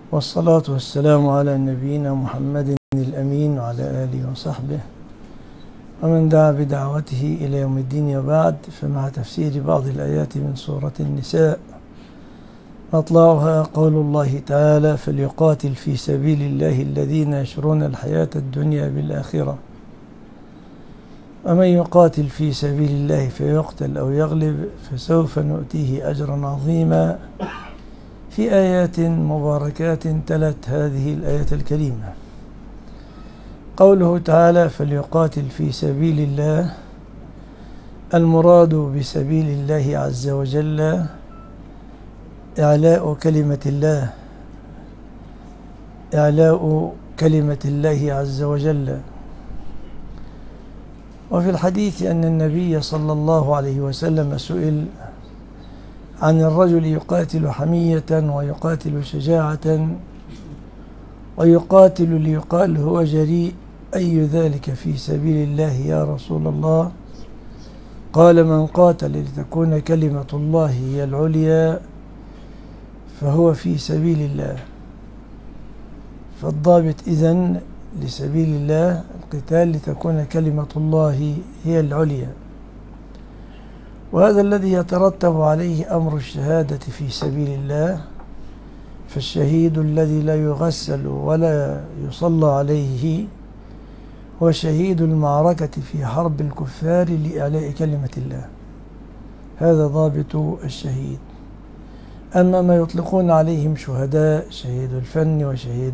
والصلاة والسلام على نبينا محمد الأمين وعلى آله وصحبه ومن دعا بدعوته إلى يوم الدين. وبعد، فمع تفسير بعض الآيات من سورة النساء مطلعها قول الله تعالى: فليقاتل في سبيل الله الذين يشرون الحياة الدنيا بالآخرة ومن يقاتل في سبيل الله فيقتل أو يغلب فسوف نؤتيه أجرا عظيما. في آيات مباركات تلت هذه الآية الكريمة. قوله تعالى: فليقاتل في سبيل الله، المراد بسبيل الله عز وجل إعلاء كلمة الله، إعلاء كلمة الله عز وجل. وفي الحديث أن النبي صلى الله عليه وسلم سئل عن الرجل يقاتل حمية ويقاتل شجاعة ويقاتل ليقال هو جريء، أي ذلك في سبيل الله يا رسول الله؟ قال: من قاتل لتكون كلمة الله هي العليا فهو في سبيل الله. فالضابط إذن لسبيل الله القتال لتكون كلمة الله هي العليا، وهذا الذي يترتب عليه أمر الشهادة في سبيل الله. فالشهيد الذي لا يغسل ولا يصلى عليه هو شهيد المعركة في حرب الكفار لإعلاء كلمة الله، هذا ضابط الشهيد. أما ما يطلقون عليهم شهداء، شهيد الفن وشهيد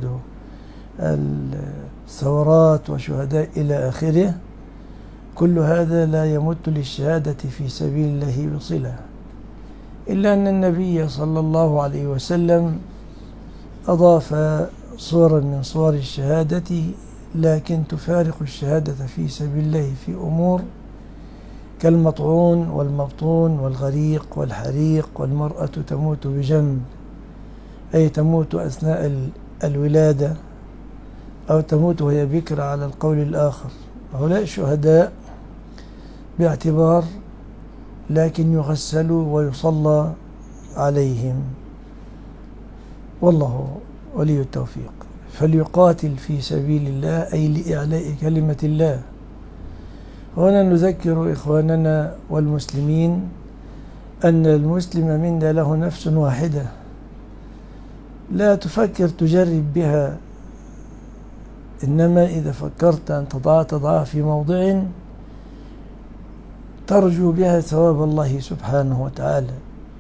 الثورات وشهداء إلى آخره، كل هذا لا يمت للشهادة في سبيل الله بصلة، إلا أن النبي صلى الله عليه وسلم أضاف صورا من صور الشهادة، لكن تفارق الشهادة في سبيل الله في أمور كالمطعون والمبطون والغريق والحريق، والمرأة تموت بجنب، أي تموت أثناء الولادة أو تموت وهي بكر على القول الآخر. هؤلاء شهداء باعتبار، لكن يغسلوا ويصلى عليهم، والله ولي التوفيق. فليقاتل في سبيل الله أي لإعلاء كلمة الله. هنا نذكر إخواننا والمسلمين أن المسلم منا له نفس واحدة، لا تفكر تجرب بها، إنما إذا فكرت أن تضعها في موضع ترجو بها ثواب الله سبحانه وتعالى،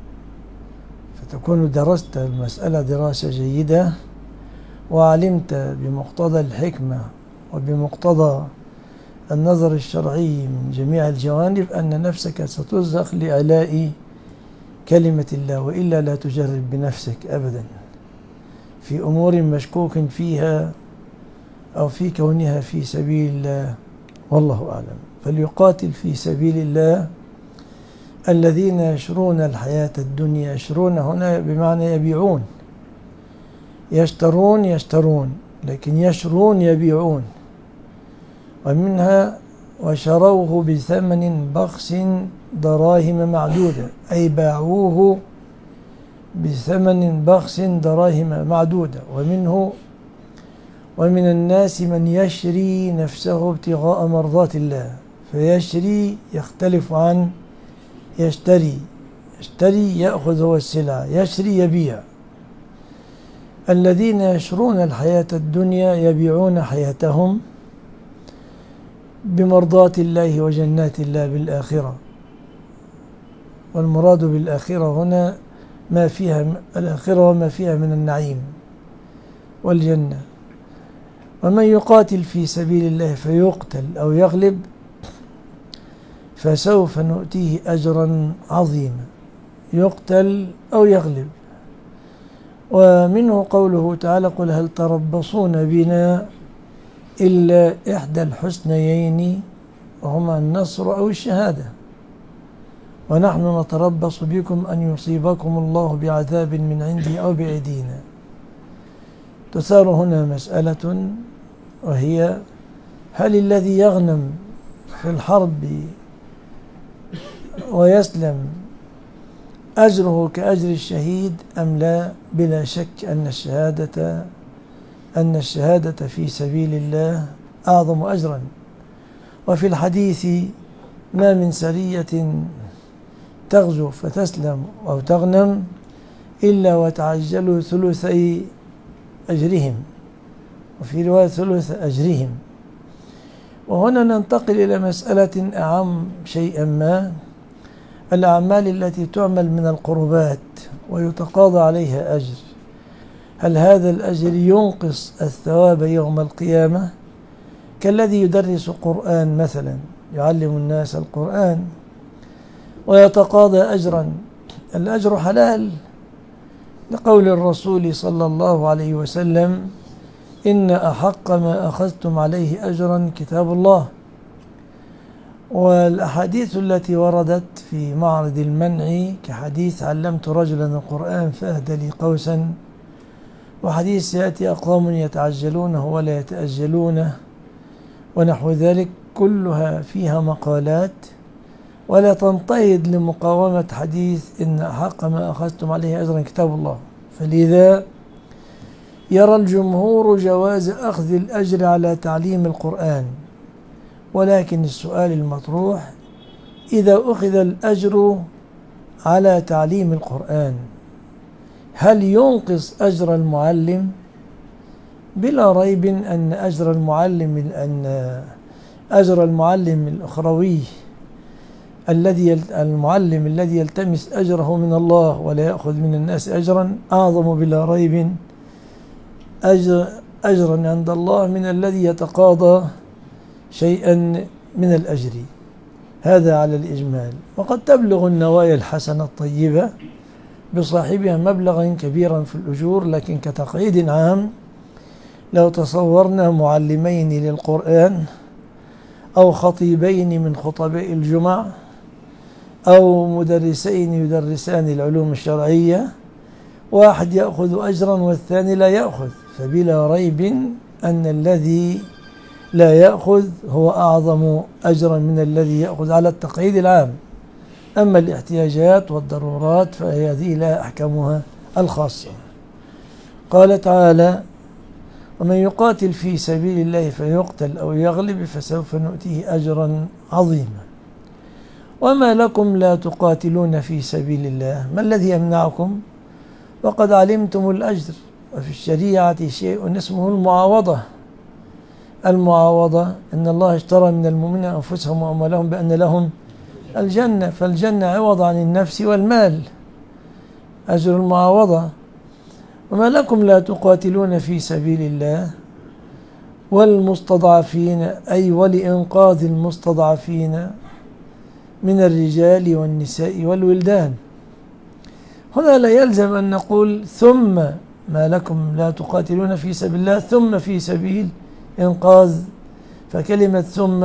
فتكون درست المسألة دراسة جيدة وعلمت بمقتضى الحكمة وبمقتضى النظر الشرعي من جميع الجوانب أن نفسك سترزق لإعلاء كلمة الله، وإلا لا تجرب بنفسك أبدا في أمور مشكوك فيها أو في كونها في سبيل الله، والله أعلم. فليقاتل في سبيل الله الذين يشرون الحياة الدنيا. يشرون هنا بمعنى يبيعون، يشترون، لكن يشرون يبيعون. ومنها وشروه بثمن بخس دراهم معدودة، أي باعوه بثمن بخس دراهم معدودة. ومن الناس من يشري نفسه ابتغاء مرضات الله، فيشري يختلف عن يشتري. يشتري يأخذ هو السلعة، يشري يبيع. الذين يشرون الحياة الدنيا يبيعون حياتهم بمرضات الله وجنات الله بالآخرة. والمراد بالآخرة هنا ما فيها الآخرة وما فيها من النعيم والجنة. ومن يقاتل في سبيل الله فيقتل أو يغلب فسوف نؤتيه أجرا عظيما. يقتل أو يغلب. ومنه قوله تعالى: قل هل تربصون بنا إلا إحدى الحسنيين وهما النصر أو الشهادة، ونحن نتربص بكم أن يصيبكم الله بعذاب من عنده أو بأيدينا. تثار هنا مسألة، وهي: هل الذي يغنم في الحرب ويسلم أجره كأجر الشهيد أم لا؟ بلا شك أن الشهادة في سبيل الله أعظم أجرا. وفي الحديث: ما من سرية تغزو فتسلم أو تغنم إلا وتعجلوا ثلثي أجرهم، وفي رواية ثلث أجرهم. وهنا ننتقل إلى مسألة أعم شيئا ما: الأعمال التي تعمل من القربات ويتقاضى عليها أجر، هل هذا الأجر ينقص الثواب يوم القيامة؟ كالذي يدرس قرآن مثلا، يعلم الناس القرآن ويتقاضى أجرا، الأجر حلال لقول الرسول صلى الله عليه وسلم: إن أحق ما أخذتم عليه أجرا كتاب الله. والأحاديث التي وردت في معرض المنع كحديث: علمت رجلا القرآن فأهدى لي قوسا، وحديث: يأتي أقوام يتعجلونه ولا يتأجلونه، ونحو ذلك، كلها فيها مقالات ولا تنتهض لمقاومة حديث إن أحق ما أخذتم عليه أجرا كتاب الله. فلذا يرى الجمهور جواز أخذ الأجر على تعليم القرآن، ولكن السؤال المطروح: إذا أخذ الأجر على تعليم القرآن هل ينقص أجر المعلم؟ بلا ريب أن أجر المعلم الأخروي المعلم الذي يلتمس أجره من الله ولا يأخذ من الناس أجرا أعظم بلا ريب أجرا عند الله من الذي يتقاضى شيئا من الأجر. هذا على الإجمال. وقد تبلغ النوايا الحسنة الطيبة بصاحبها مبلغا كبيرا في الأجور، لكن كتقعيد عام لو تصورنا معلمين للقرآن أو خطيبين من خطباء الجمع أو مدرسين يدرسان العلوم الشرعية، واحد يأخذ أجرا والثاني لا يأخذ، فبلا ريب أن الذي لا يأخذ هو أعظم أجرا من الذي يأخذ على التقعيد العام. أما الاحتياجات والضرورات فهذه لها أحكامها الخاصة. قال تعالى: ومن يقاتل في سبيل الله فيقتل أو يغلب فسوف نؤتيه أجرا عظيما. وما لكم لا تقاتلون في سبيل الله؟ ما الذي يمنعكم وقد علمتم الأجر؟ وفي الشريعة شيء اسمه المعاوضة. إن الله اشترى من المؤمنين أنفسهم وأموالهم بأن لهم الجنة، فالجنة عوض عن النفس والمال، أجر المعاوضة. وما لكم لا تقاتلون في سبيل الله والمستضعفين، أي ولإنقاذ المستضعفين من الرجال والنساء والولدان. هنا لا يلزم أن نقول ثم ما لكم لا تقاتلون في سبيل الله ثم في سبيل إنقاذ، فكلمة ثم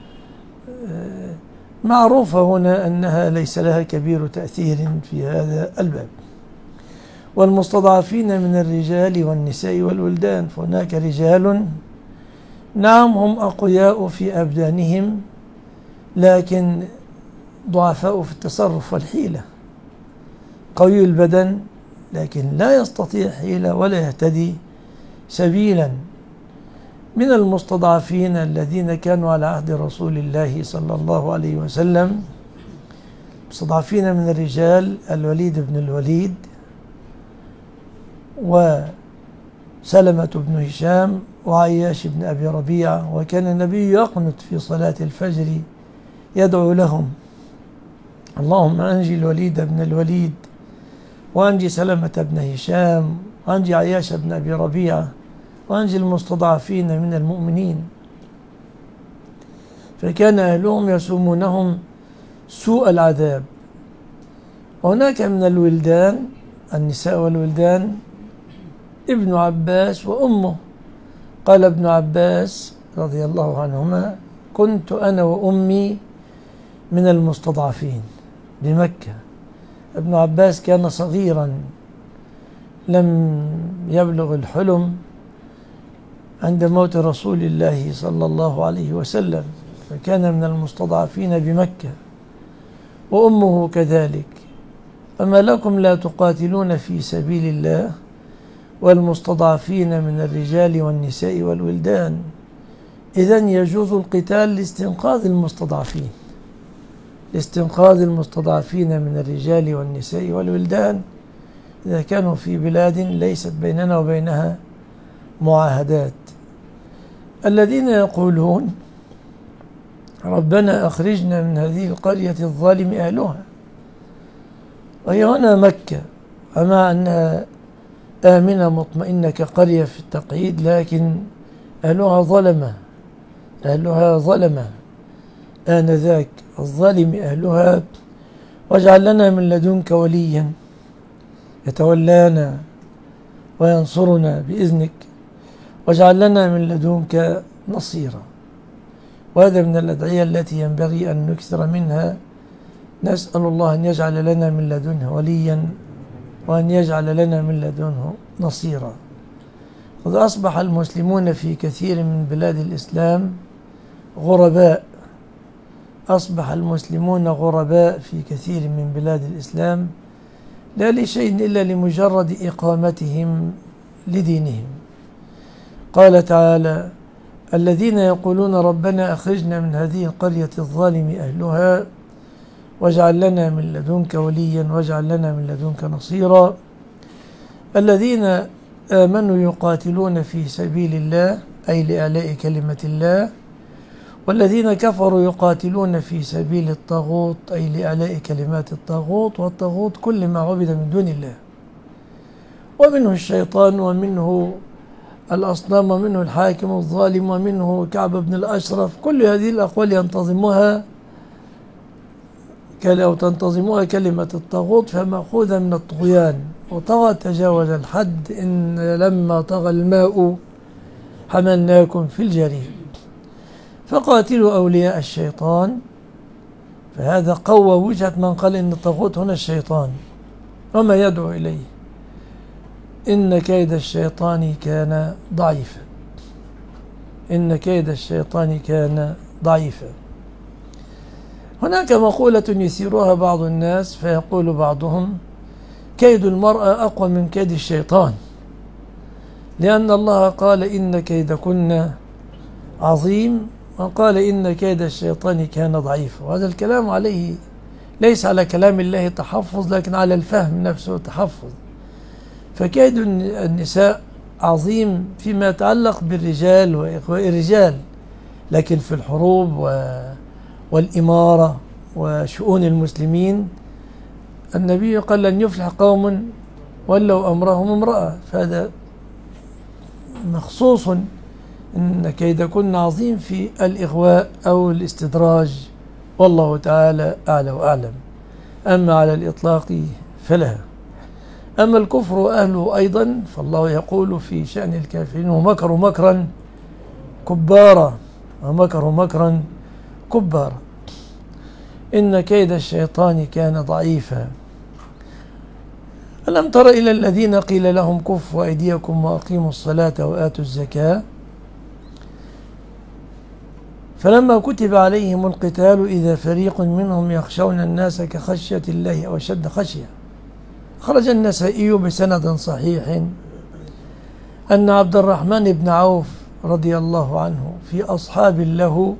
معروفة هنا أنها ليس لها كبير تأثير في هذا الباب. والمستضعفين من الرجال والنساء والولدان، فهناك رجال نعم هم أقوياء في أبدانهم لكن ضعفاء في التصرف والحيلة، قوي البدن لكن لا يستطيع حيلة ولا يهتدي سبيلا. من المستضعفين الذين كانوا على عهد رسول الله صلى الله عليه وسلم، مستضعفين من الرجال الوليد بن الوليد وسلمة بن هشام وعياش بن أبي ربيعة. وكان النبي يقنت في صلاة الفجر يدعو لهم: اللهم أنجي الوليد بن الوليد، وأنجي سلمة بن هشام، وأنجي عياش بن أبي ربيعة، وأنجي المستضعفين من المؤمنين. فكان أهلهم يسومونهم سوء العذاب. وهناك من الولدان النساء والولدان ابن عباس وأمه. قال ابن عباس رضي الله عنهما: كنت أنا وأمي من المستضعفين بمكة. ابن عباس كان صغيرا لم يبلغ الحلم عند موت رسول الله صلى الله عليه وسلم، فكان من المستضعفين بمكة، وأمه كذلك. فما لكم لا تقاتلون في سبيل الله والمستضعفين من الرجال والنساء والولدان. إذن يجوز القتال لاستنقاذ المستضعفين، لاستنقاذ المستضعفين من الرجال والنساء والولدان إذا كانوا في بلاد ليست بيننا وبينها معاهدات. الذين يقولون ربنا أخرجنا من هذه القرية الظالم أهلها، وهي هنا مكة، أما أنها آمنة مطمئنة كقرية في التقعيد، لكن أهلها ظلمة آنذاك، الظالم أهلها. واجعل لنا من لدنك وليا يتولانا وينصرنا بإذنك، واجعل لنا من لدنك نصيرا. وهذا من الأدعية التي ينبغي أن نكثر منها، نسأل الله أن يجعل لنا من لدنه وليا وأن يجعل لنا من لدنه نصيرا. قد أصبح المسلمون في كثير من بلاد الإسلام غرباء، أصبح المسلمون غرباء في كثير من بلاد الإسلام، لا لشيء إلا لمجرد إقامتهم لدينهم. قال تعالى: الذين يقولون ربنا أخرجنا من هذه القرية الظالم أهلها واجعل لنا من لدنك وليا واجعل لنا من لدنك نصيرا. الذين آمنوا يقاتلون في سبيل الله أي لإعلاء كلمة الله، والذين كفروا يقاتلون في سبيل الطاغوت أي لإعلاء كلمات الطاغوت. والطاغوت كل ما عبد من دون الله، ومنه الشيطان ومنه الأصنام ومنه الحاكم الظالم ومنه كعب بن الأشرف. كل هذه الأقوال تنتظمها كلمة الطاغوت، فمأخوذة من الطغيان، وطغى تجاوز الحد، إن لما طغى الماء حملناكم في الجريم. فقاتلوا أولياء الشيطان، فهذا قوى وجهة من قال إن الطاغوت هنا الشيطان وما يدعو إليه. إن كيد الشيطان كان ضعيفا، إن كيد الشيطان كان ضعيفا. هناك مقولة يثيرها بعض الناس فيقول بعضهم: كيد المرأة أقوى من كيد الشيطان، لأن الله قال إن كيدكن عظيم، وقال إن كيد الشيطان كان ضعيفا. وهذا الكلام عليه ليس على كلام الله تحفظ، لكن على الفهم نفسه تحفظ. فكيد النساء عظيم فيما يتعلق بالرجال وإخواء الرجال، لكن في الحروب والإمارة وشؤون المسلمين النبي قال: لن يفلح قوم ولوا أمرهم امرأة. فهذا مخصوص إن كيدكن عظيم في الإغواء أو الاستدراج، والله تعالى أعلى وأعلم. أما على الإطلاق فلا. أما الكفر أهله أيضا فالله يقول في شأن الكافرين: ومكروا مكرا كبارا، ومكروا مكرا كبارا. إن كيد الشيطان كان ضعيفا. ألم تر إلى الذين قيل لهم كفوا أيديكم وأقيموا الصلاة وآتوا الزكاة فلما كتب عليهم القتال إذا فريق منهم يخشون الناس كخشية الله أو أشد خشية. خرج النسائي بسند صحيح أن عبد الرحمن بن عوف رضي الله عنه في أصحاب له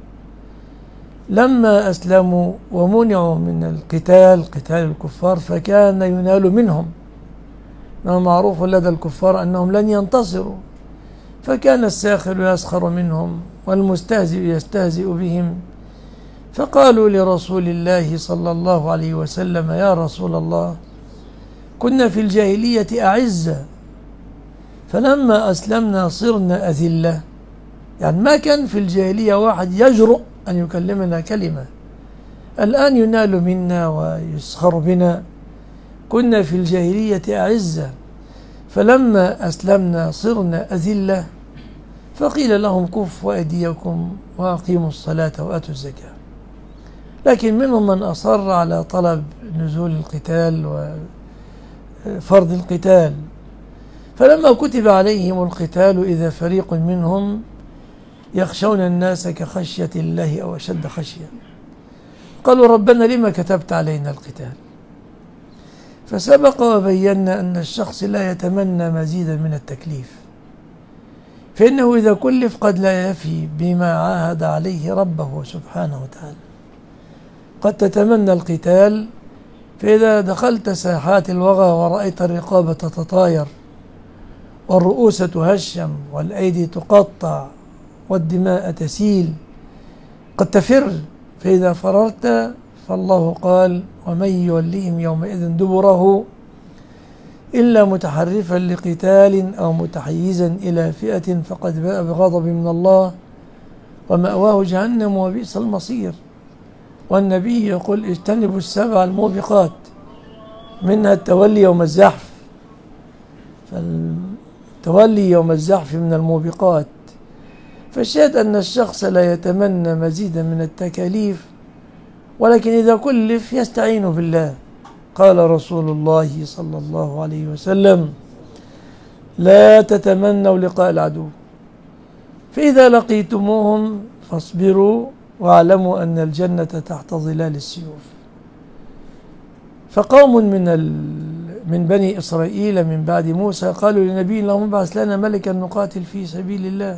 لما أسلموا ومنعوا من قتال الكفار فكان ينال منهم، إنه معروف لدى الكفار أنهم لن ينتصروا، فكان الساخر يسخر منهم والمستهزئ يستهزئ بهم. فقالوا لرسول الله صلى الله عليه وسلم: يا رسول الله، كنا في الجاهلية أعزة فلما أسلمنا صرنا أذلة. يعني ما كان في الجاهلية واحد يجرؤ أن يكلمنا كلمة، الآن ينال منا ويسخر بنا. كنا في الجاهلية أعزة فلما أسلمنا صرنا أذلة. فقيل لهم: كفوا أيديكم وأقيموا الصلاة وآتوا الزكاة. لكن منهم من أصر على طلب نزول القتال وفرض القتال. فلما كتب عليهم القتال إذا فريق منهم يخشون الناس كخشية الله أو أشد خشية. قالوا: ربنا لما كتبت علينا القتال؟ فسبق وبينا أن الشخص لا يتمنى مزيدا من التكليف، فإنه إذا كلف قد لا يفي بما عاهد عليه ربه سبحانه وتعالى. قد تتمنى القتال، فإذا دخلت ساحات الوغى ورأيت الرقاب تتطاير والرؤوس تهشم والأيدي تقطع والدماء تسيل قد تفر، فإذا فررت فالله قال: ومن يوليهم يومئذ دبره إلا متحرفا لقتال أو متحيزا إلى فئة فقد باء بغضب من الله ومأواه جهنم وبئس المصير. والنبي يقول: اجتنبوا السبع الموبقات، منها التولي يوم الزحف، فالتولي يوم الزحف من الموبقات. فالشاهد أن الشخص لا يتمنى مزيدا من التكاليف، ولكن إذا كلف يستعين بالله. قال رسول الله صلى الله عليه وسلم: لا تتمنوا لقاء العدو، فإذا لقيتموهم فاصبروا واعلموا أن الجنة تحت ظلال السيوف. فقوم من بني إسرائيل من بعد موسى قالوا لنبي: اللهم ابعث لنا ملكا نقاتل في سبيل الله.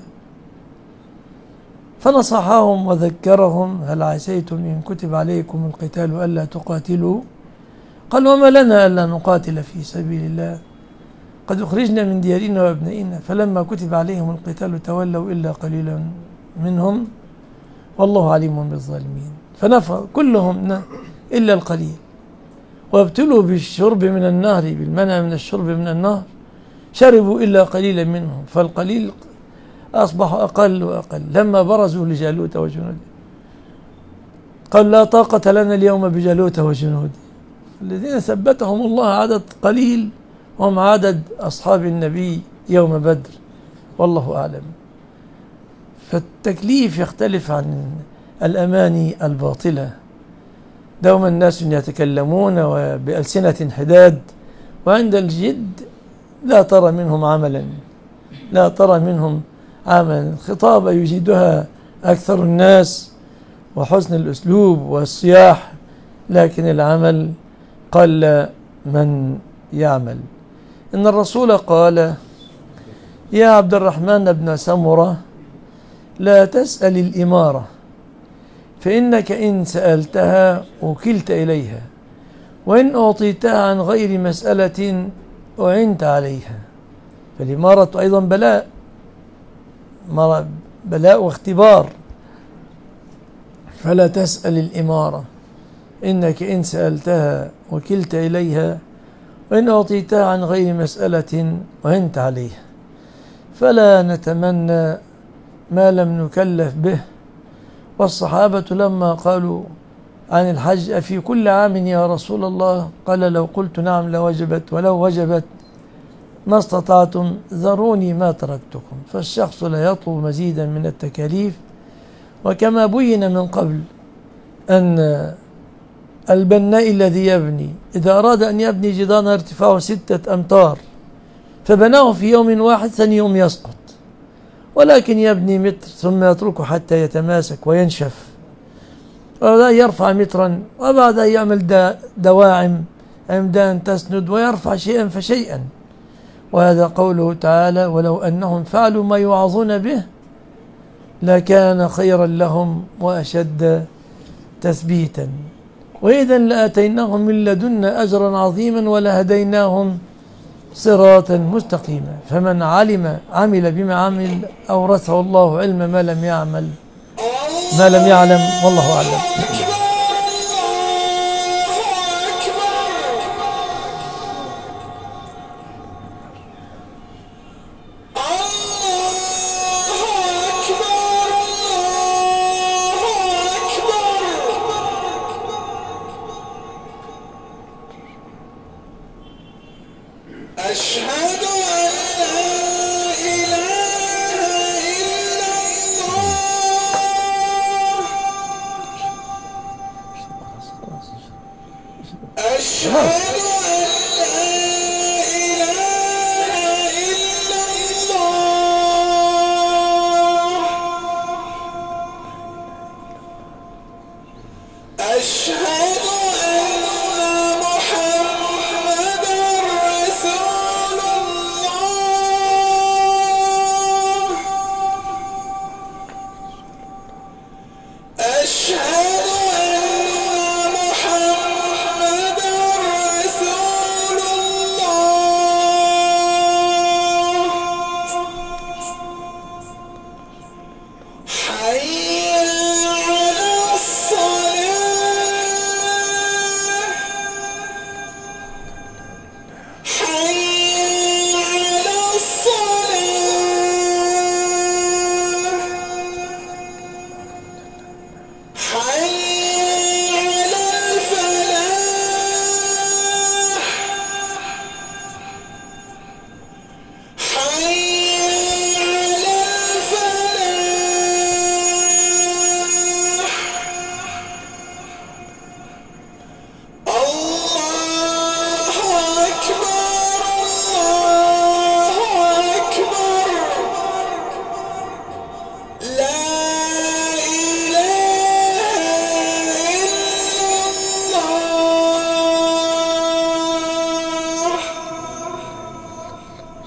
فنصحهم وذكرهم: هل عسيتم إن كتب عليكم القتال ألا تقاتلوا؟ قال: وما لنا ألا نقاتل في سبيل الله قد أخرجنا من ديارنا وأبنائنا. فلما كتب عليهم القتال تولوا إلا قليلا منهم والله عليم بالظالمين. فنفر كلهم إلا القليل، وابتلوا بالشرب من النهر، بالمنع من الشرب من النهر، شربوا إلا قليلا منهم، فالقليل أصبح أقل وأقل. لما برزوا لجالوت وجنوده قال: لا طاقة لنا اليوم بجالوت وجنوده. الذين ثبتهم الله عدد قليل هم عدد أصحاب النبي يوم بدر، والله أعلم. فالتكليف يختلف عن الأماني الباطلة. دوما الناس يتكلمون بألسنة حداد، وعند الجد لا ترى منهم عملا، لا ترى منهم عملا. خطابة يجيدها أكثر الناس وحسن الأسلوب والصياح، لكن العمل قل من يعمل. إن الرسول قال: يا عبد الرحمن بن سمرة، لا تسأل الإمارة، فإنك إن سألتها وكلت إليها، وإن أعطيتها عن غير مسألة أعنت عليها. فالإمارة أيضا بلاء واختبار، فلا تسأل الإمارة، إنك إن سألتها وكلت إليها، وإن أعطيتها عن غير مسألة أعنت عليها. فلا نتمنى ما لم نكلف به. والصحابة لما قالوا عن الحج: أفي كل عام يا رسول الله؟ قال: لو قلت نعم لوجبت، ولو وجبت ما استطعتم ذروني ما تركتكم. فالشخص لا يطلب مزيدا من التكاليف. وكما بين من قبل أن البناء الذي يبني إذا أراد أن يبني جدارا ارتفاعه 6 أمتار فبناه في يوم واحد، ثاني يوم يسقط، ولكن يبني متر ثم يتركه حتى يتماسك وينشف، وبعدها يرفع مترا، وبعدها يعمل دواعم عمدان تسند، ويرفع شيئا فشيئا. وهذا قوله تعالى: ولو أنهم فعلوا ما يوعظون به لكان خيرا لهم وأشد تثبيتا، وإذا لآتيناهم من لدنا أجرا عظيما ولهديناهم صراطا مستقيما. فمن عمل بما عمل أورثه الله علم ما لم يعلم، والله أعلم. أشهد أن لا إله إلا الله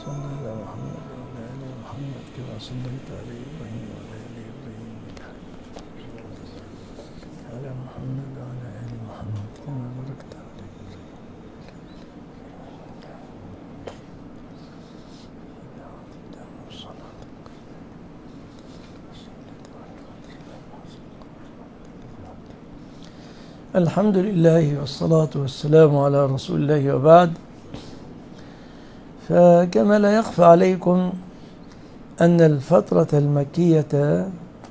صل على محمد وعلى آل محمد كما صليت على إبراهيم وعلى آل إبراهيم إنك حميد مجيد. على محمد وعلى آل محمد كما باركت على إبراهيم. الحمد لله والصلاة والسلام على رسول الله وبعد. فكما لا يخفى عليكم أن الفترة المكية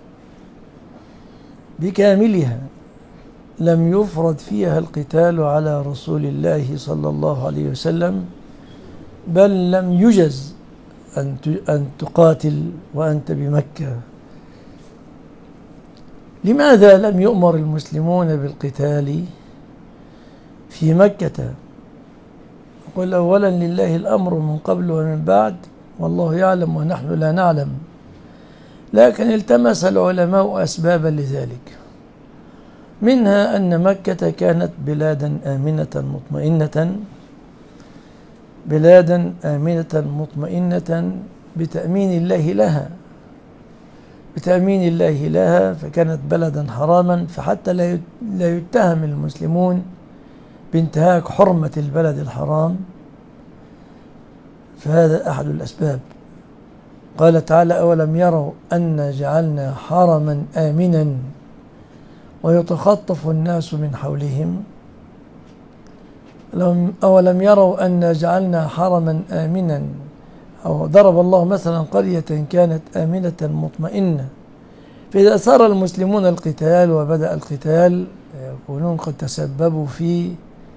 بكاملها لم يفرض فيها القتال على رسول الله صلى الله عليه وسلم، بل لم يجز أن تقاتل وأنت بمكة. لماذا لم يؤمر المسلمون بالقتال في مكة؟ قل أولا لله الأمر من قبل ومن بعد والله يعلم ونحن لا نعلم، لكن التمس العلماء أسبابا لذلك، منها أن مكة كانت بلادا آمنة مطمئنة بتأمين الله لها، فكانت بلدا حراما، فحتى لا يتهم المسلمون بانتهاك حرمة البلد الحرام، فهذا أحد الأسباب. قال تعالى: أولم يروا أن جعلنا حرما آمنا ويتخطف الناس من حولهم. أولم يروا أن جعلنا حرما آمنا، أو ضرب الله مثلا قرية كانت آمنة مطمئنة، فإذا أثار المسلمون القتال وبدأ القتال يكونون قد تسببوا في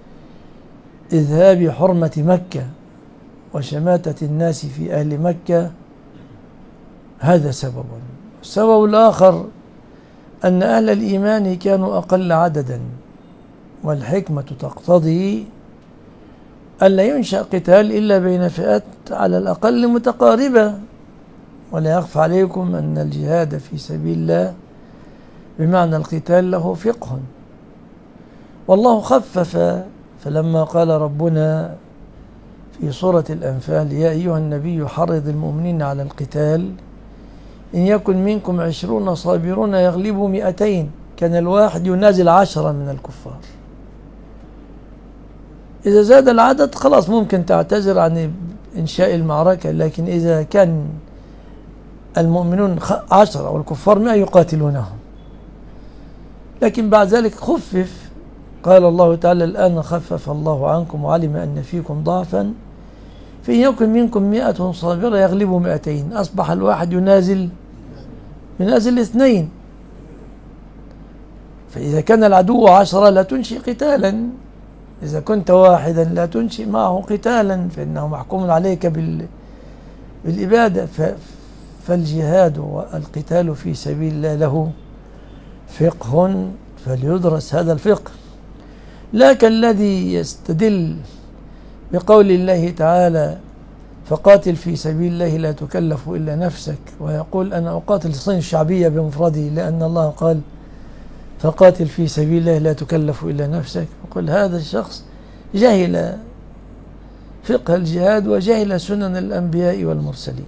إذهاب حرمة مكة وشماتة الناس في أهل مكة. هذا سبب. السبب الآخر أن أهل الإيمان كانوا أقل عددا، والحكمة تقتضي ألا ينشأ قتال إلا بين فئات على الأقل متقاربة. ولا يخفى عليكم أن الجهاد في سبيل الله بمعنى القتال له فقه، والله خفف، فلما قال ربنا في سورة الأنفال: يا أيها النبي حرض المؤمنين على القتال إن يكن منكم 20 صابرون يغلبوا 200، كان الواحد ينازل 10 من الكفار. إذا زاد العدد خلاص ممكن تعتذر عن إنشاء المعركة، لكن إذا كان المؤمنون 10 والكفار 100 يقاتلونهم. لكن بعد ذلك خفف، قال الله تعالى: الآن خفف الله عنكم وعلم أن فيكم ضعفا فإن يكن منكم 100 صابرة يغلبوا 200. أصبح الواحد ينازل 2. فإذا كان العدو 10 لا تنشئ قتالا، إذا كنت واحدا لا تنشئ معه قتالا، فإنه محكوم عليك بالإبادة. فالجهاد والقتال في سبيل الله له فقه، فليدرس هذا الفقه. لكن الذي يستدل بقول الله تعالى: فقاتل في سبيل الله لا تكلف إلا نفسك، ويقول: أنا أقاتل الصين الشعبية بمفرده لأن الله قال فقاتل في سبيل الله لا تكلف إلا نفسك، يقول هذا الشخص جهل فقه الجهاد وجهل سنن الأنبياء والمرسلين.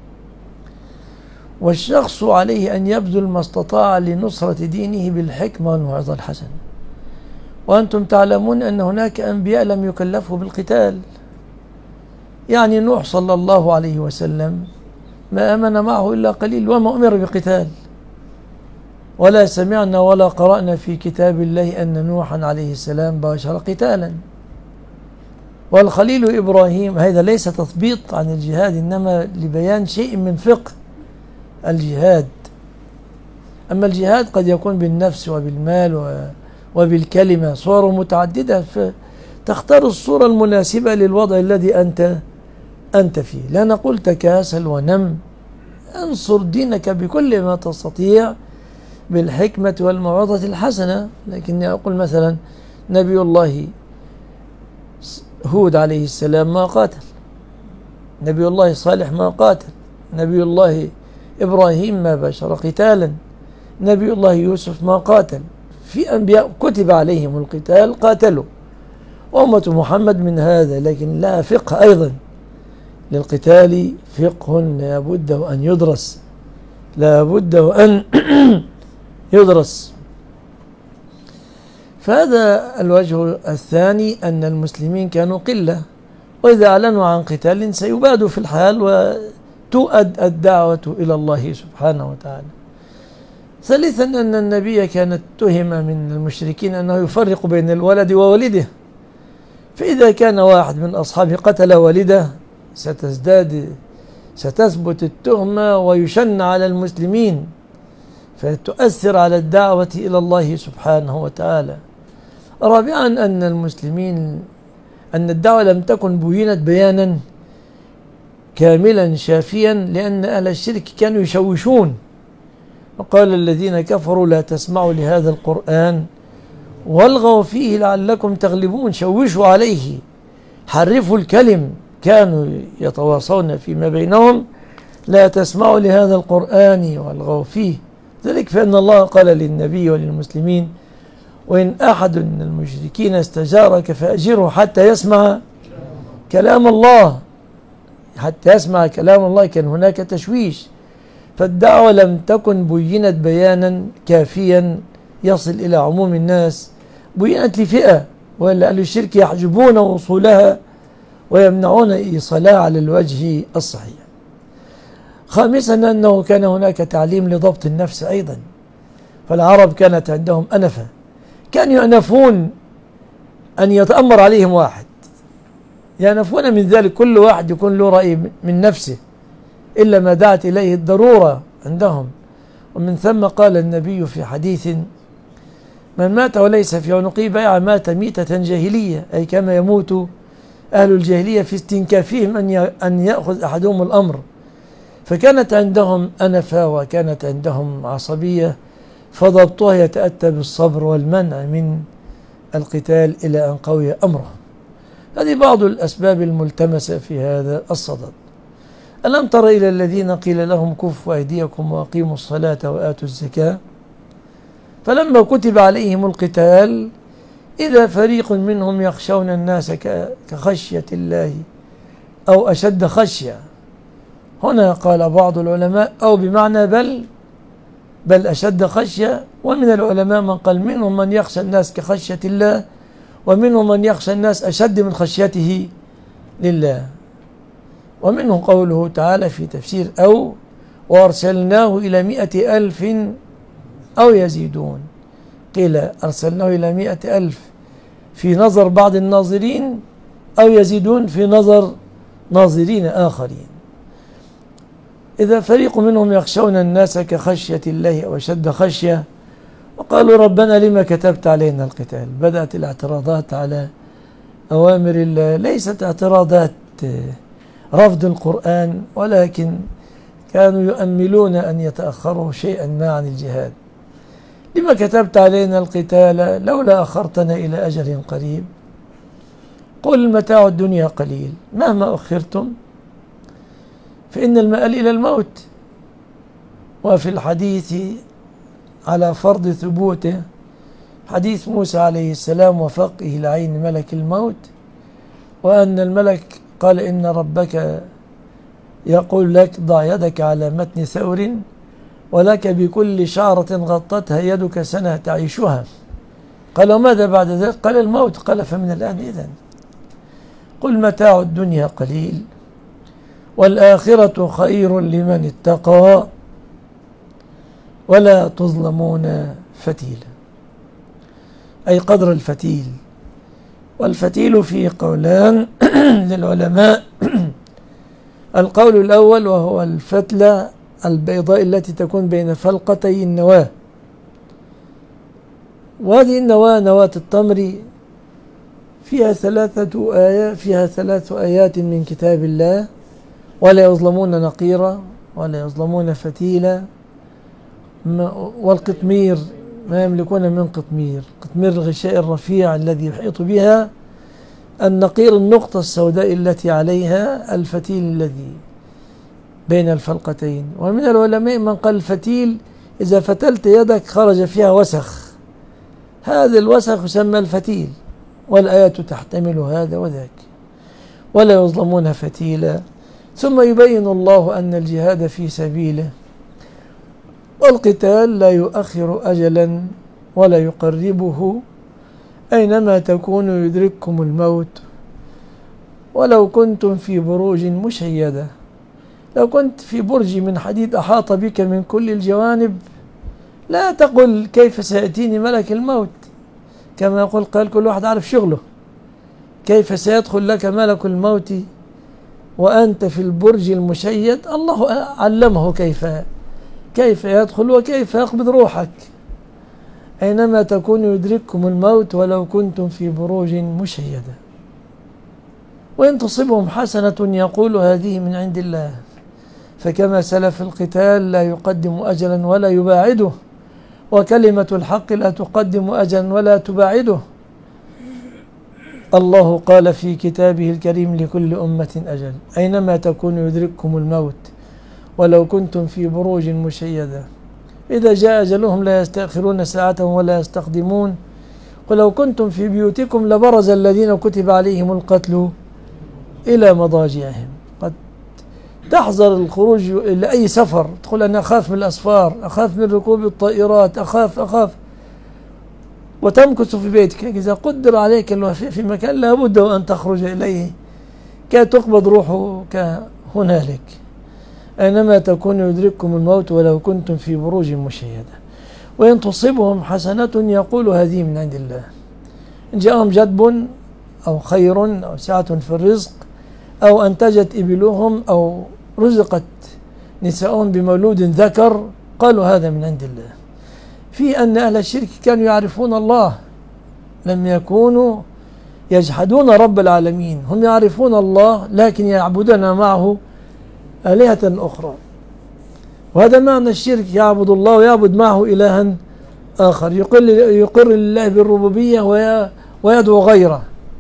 والشخص عليه أن يبذل ما استطاع لنصرة دينه بالحكمة والموعظة الحسنة. وأنتم تعلمون أن هناك أنبياء لم يكلفوا بالقتال، يعني نوح صلى الله عليه وسلم ما آمن معه إلا قليل وما أمر بقتال، ولا سمعنا ولا قرأنا في كتاب الله أن نوحا عليه السلام باشر قتالا. والخليل إبراهيم، هذا ليس تثبيط عن الجهاد، إنما لبيان شيء من فقه الجهاد. أما الجهاد قد يكون بالنفس وبالمال وبالكلمة، صور متعددة، فتختار الصورة المناسبة للوضع الذي أنت فيه. لا نقول تكاسل ونم، انصر دينك بكل ما تستطيع بالحكمة والموعظة الحسنة. لكني أقول مثلا نبي الله هود عليه السلام ما قاتل، نبي الله صالح ما قاتل، نبي الله إبراهيم ما باشر قتالا، نبي الله يوسف ما قاتل. في أنبياء كتب عليهم القتال قاتلوا، وأمة محمد من هذا، لكن لها فقه أيضا للقتال فقه لا بد وأن يدرس، لا بد وأن يدرس. فهذا الوجه الثاني، أن المسلمين كانوا قلة، وإذا أعلنوا عن قتال سيبادوا في الحال وتؤد الدعوة إلى الله سبحانه وتعالى. ثالثا، أن النبي كان اتهم من المشركين أنه يفرق بين الولد ووالده، فإذا كان واحد من أصحابه قتل والده ستثبت التهمة ويشن على المسلمين، فتؤثر على الدعوة إلى الله سبحانه وتعالى. رابعا، أن المسلمين أن الدعوة لم تكن بينت بيانا كاملا شافيا، لأن أهل الشرك كانوا يشوشون، وقال الذين كفروا لا تسمعوا لهذا القرآن والغوا فيه لعلكم تغلبون. شوشوا عليه، حرفوا الكلم، كانوا يتواصون فيما بينهم لا تسمعوا لهذا القرآن والغوا فيه. ذلك فإن الله قال للنبي وللمسلمين: وإن أحد من المشركين استجارك فأجره حتى يسمع كلام الله. حتى يسمع كلام الله، كان هناك تشويش، فالدعوة لم تكن بينت بيانا كافيا يصل إلى عموم الناس، بينت لفئة، وإلا أهل الشرك يحجبون وصولها ويمنعون إيصالها على الوجه الصحيح. خامسا، أنه كان هناك تعليم لضبط النفس أيضا، فالعرب كانت عندهم أنفة، كانوا يأنفون أن يتأمر عليهم واحد، يأنفون من ذلك كل واحد يكون له رأي من نفسه إلا ما دعت إليه الضرورة عندهم. ومن ثم قال النبي في حديث: من مات وليس في عنقه بيعة مات ميتة جاهلية، أي كما يموت أهل الجاهلية في استنكافهم أن يأخذ أحدهم الأمر. فكانت عندهم أنفة وكانت عندهم عصبية، فضبطها يتأتى بالصبر والمنع من القتال إلى أن قوي أمره. هذه بعض الأسباب الملتمسة في هذا الصدد. ألم تر إلى الذين قيل لهم كفوا أيديكم وأقيموا الصلاة وآتوا الزكاة فلما كتب عليهم القتال إذا فريق منهم يخشون الناس كخشية الله أو أشد خشية. هنا قال بعض العلماء أو بمعنى بل أشد خشية، ومن العلماء من قال منهم من يخشى الناس كخشية الله ومنهم من يخشى الناس أشد من خشيته لله. ومنه قوله تعالى في تفسير أو وأرسلناه إلى 100,000 أو يزيدون، قيل أرسلناه إلى 100,000 في نظر بعض الناظرين أو يزيدون في نظر ناظرين آخرين. إذا فريق منهم يخشون الناس كخشية الله أو أشد خشية، وقالوا ربنا لما كتبت علينا القتال. بدأت الاعتراضات على أوامر الله، ليست اعتراضات رفض القرآن، ولكن كانوا يؤملون أن يتأخروا شيئا ما عن الجهاد. لما كتبت علينا القتال لولا أخرتنا إلى أجل قريب، قل متاع الدنيا قليل مهما أخرتم فإن المآل إلى الموت. وفي الحديث على فرض ثبوته حديث موسى عليه السلام وفقه العين ملك الموت، وأن الملك قال إن ربك يقول لك ضع يدك على متن ثور ولك بكل شعرة غطتها يدك سنة تعيشها. قال وماذا بعد ذلك؟ قال الموت. قال فمن الآن إذن قل متاع الدنيا قليل والآخرة خير لمن اتقى ولا تظلمون فتيلا، أي قدر الفتيل. والفتيل فيه قولان للعلماء. القول الأول وهو الفتلة البيضاء التي تكون بين فلقتي النواة، وهذه النواة نواة التمر فيها 3 آيات من كتاب الله: ولا يظلمون نقيرا ولا يظلمون فتيلا. والقطمير ما يملكون من قطمير، قطمير الغشاء الرفيع الذي يحيط بها، النقير النقطة السوداء التي عليها، الفتيل الذي بين الفلقتين. ومن العلماء من قال الفتيل إذا فتلت يدك خرج فيها وسخ، هذا الوسخ يسمى الفتيل، والآيات تحتمل هذا وذاك. ولا يظلمون فتيلا، ثم يبين الله أن الجهاد في سبيله والقتال لا يؤخر أجلا ولا يقربه، أينما تكونوا يدرككم الموت ولو كنتم في بروج مشيدة. لو كنت في برج من حديد أحاط بك من كل الجوانب لا تقل كيف سيأتيني ملك الموت، كما يقول قال كل واحد عارف شغله. كيف سيدخل لك ملك الموت وأنت في البرج المشيد؟ الله علمه كيف يدخل وكيف يقبض روحك. أينما تكونوا يدرككم الموت ولو كنتم في بروج مشيدة. وإن تصبهم حسنة يقول هذه من عند الله، فكما سلف القتال لا يقدم أجلا ولا يباعده، وكلمة الحق لا تقدم أجلا ولا تباعده. الله قال في كتابه الكريم لكل أمة أجل، أينما تكونوا يدرككم الموت ولو كنتم في بروج مشيدة. إذا جاء أجلهم لا يستأخرون ساعة ولا يستقدمون. ولو كنتم في بيوتكم لبرز الذين كتب عليهم القتل إلى مضاجعهم. قد تحذر الخروج إلى أي سفر، تقول أنا أخاف من الأسفار، أخاف من ركوب الطائرات، أخاف وتمكث في بيتك. إذا قدر عليك الوفاء في مكان لا بد أن تخرج إليه كي تقبض روحك هنالك. أينما تكون يدرككم الموت ولو كنتم في بروج مشيدة. وإن تصبهم حسنة يقول هذه من عند الله. إن جاءهم جدب أو خير أو سعة في الرزق أو أنتجت إبلهم أو رزقت نساؤهم بمولود ذكر قالوا هذا من عند الله. في أن أهل الشرك كانوا يعرفون الله، لم يكونوا يجحدون رب العالمين، هم يعرفون الله لكن يعبدون معه آلهة أخرى. وهذا معنى الشرك، يعبد الله ويعبد معه إلها آخر، يقر لله بالربوبية ويدعو غيره.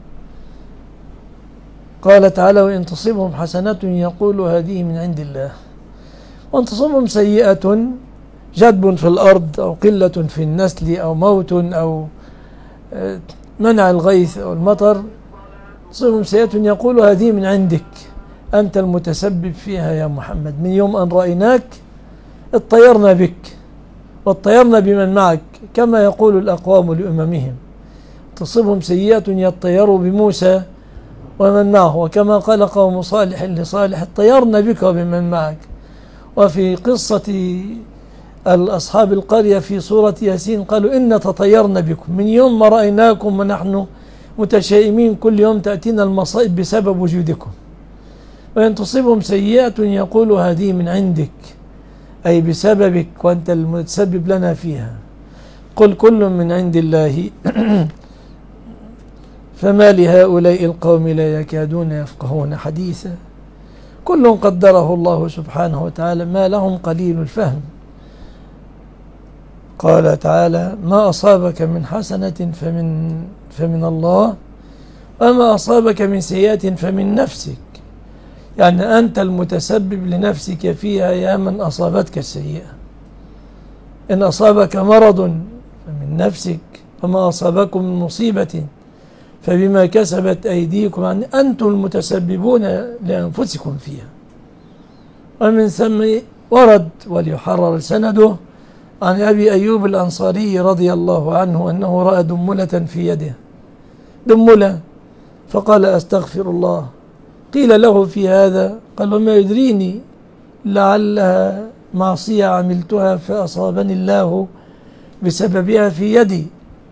قال تعالى وإن تصبهم حسنة يقول هذه من عند الله، وإن تصبهم سيئة جدب في الأرض أو قلة في النسل أو موت أو منع الغيث أو المطر، تصبهم سيئة يقول هذه من عندك، أنت المتسبب فيها يا محمد. من يوم أن رأيناك اطيرنا بك واطيرنا بمن معك، كما يقول الأقوام لأممهم. تصبهم سيئة يطيروا بموسى ومن معه، وكما قال قوم صالح لصالح اطيرنا بك وبمن معك. وفي قصة أصحاب القرية في سورة ياسين قالوا إن تطيرنا بكم من يوم ما رأيناكم ونحن متشائمين، كل يوم تأتينا المصائب بسبب وجودكم. وإن تصيبهم سيئة يقول هذه من عندك، أي بسببك وأنت المتسبب لنا فيها. قل كل من عند الله فما لهؤلاء القوم لا يكادون يفقهون حديثا. كل قدره الله سبحانه وتعالى، ما لهم قليل الفهم. قال تعالى ما أصابك من حسنة فمن الله وما أصابك من سيئة فمن نفسك، يعني أنت المتسبب لنفسك فيها يا من أصابتك السيئة. إن أصابك مرض فمن نفسك، وما أصابكم من مصيبة فبما كسبت أيديكم، يعني أنتم المتسببون لأنفسكم فيها. ومن ثم ورد وليحرر سنده عن أبي أيوب الأنصاري رضي الله عنه أنه رأى دملة في يده، دملة، فقال أستغفر الله. قيل له في هذا قال وما يدريني لعلها معصية عملتها فأصابني الله بسببها في يدي.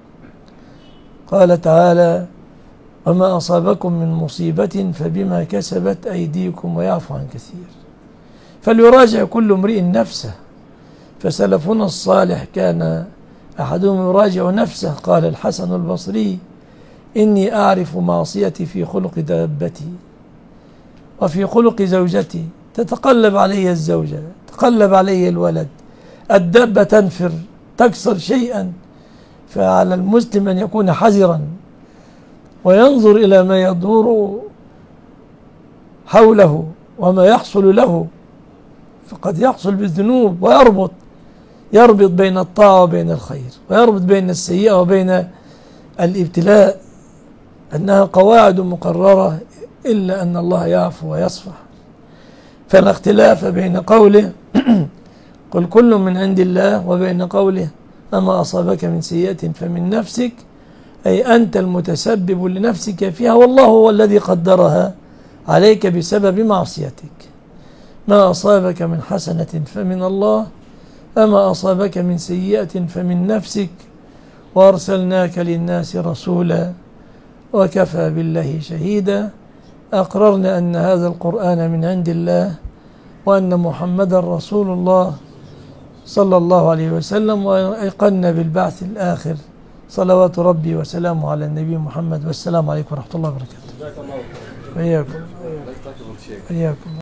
قال تعالى وما أصابكم من مصيبة فبما كسبت أيديكم ويعفو عن كثير. فليراجع كل امرئ نفسه. فسلفنا الصالح كان أحدهم يراجع نفسه. قال الحسن البصري إني أعرف معصيتي في خلق دابتي وفي خلق زوجتي، تتقلب علي الزوجة، تقلب علي الولد، الدابة تنفر تكسر شيئا. فعلى المسلم أن يكون حذرا وينظر إلى ما يدور حوله وما يحصل له، فقد يحصل بالذنوب، يربط بين الطاعة وبين الخير، ويربط بين السيئة وبين الابتلاء، أنها قواعد مقررة، إلا أن الله يعفو ويصفح. فلا اختلاف بين قوله قل كل من عند الله وبين قوله أما أصابك من سيئة فمن نفسك، أي أنت المتسبب لنفسك فيها، والله هو الذي قدرها عليك بسبب معصيتك. ما أصابك من حسنة فمن الله، أما أصابك من سيئة فمن نفسك، وأرسلناك للناس رسولا وكفى بالله شهيدا. أقررنا أن هذا القرآن من عند الله، وأن محمدا رسول الله صلى الله عليه وسلم، وأيقنا بالبعث الآخر. صلوات ربي وسلامه على النبي محمد، والسلام عليكم ورحمة الله وبركاته. وإياكم.